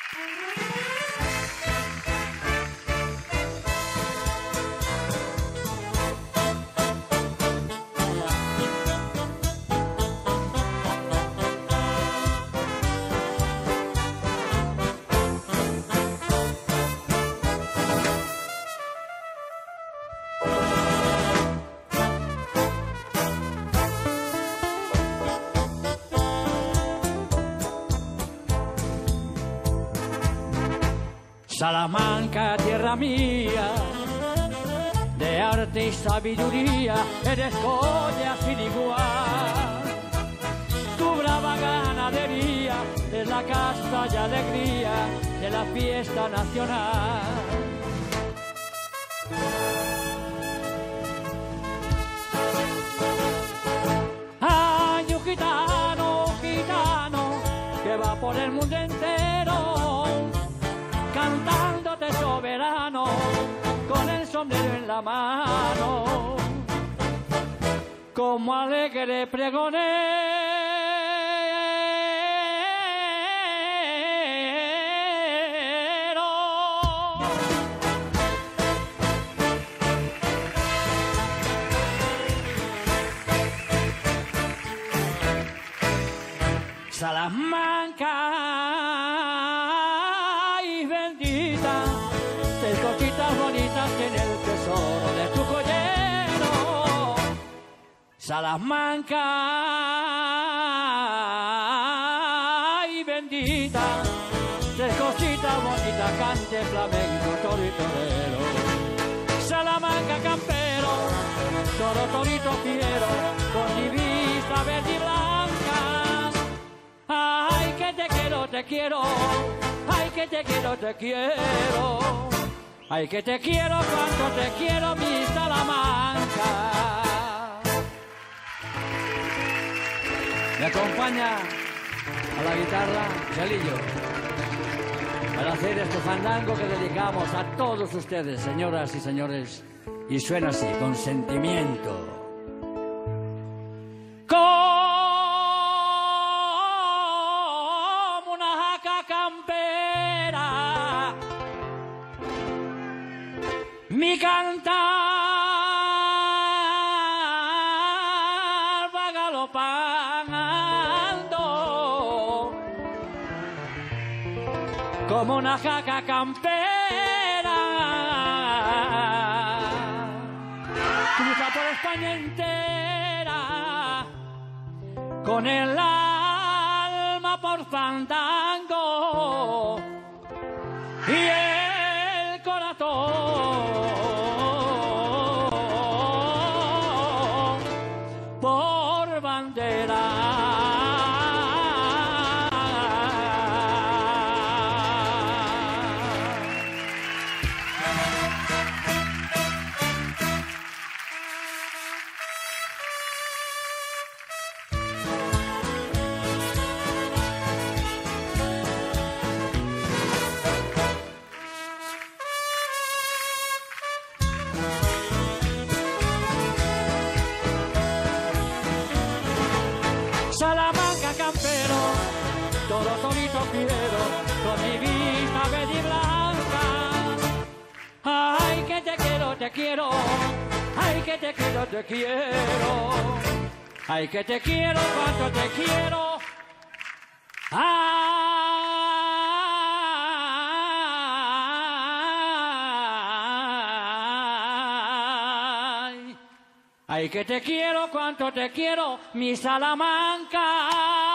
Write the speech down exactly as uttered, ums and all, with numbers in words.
Salamanca, tierra mía, de arte y sabiduría, eres joya sin igual. Tu brava ganadería es la casta y alegría de la fiesta nacional. Ay, un gitano, un gitano, que va por el mundo entero, cantándote soberano, con el sombrero en la mano, como alegre pregonero. Salamanca, ay bendita, tres cositas bonitas tiene el tesoro de tu collero. Salamanca, ay bendita, tres cositas bonitas, cante flamenco, toro y torero. Salamanca campero, toro, torito fiero, con divisa verde y blanca. Ay, que te quiero, te quiero, ay, que te quiero, te quiero, ay, que te quiero, cuánto te quiero, mi Salamanca. Me acompaña a la guitarra Chelillo para hacer este fandango que dedicamos a todos ustedes, señoras y señores, y suena así, con sentimiento. Mi cantar va galopando como una jaca campera, cruza por España entera con el alma por fandango y el corazón por bandera. Salamanca campero, todo torito fiero, con mi vista verde y blanca. Ay, que te quiero, te quiero, ay, que te quiero, te quiero, ay, que te quiero, cuánto te quiero. Ay, ay, que te quiero, cuánto te quiero, mi Salamanca.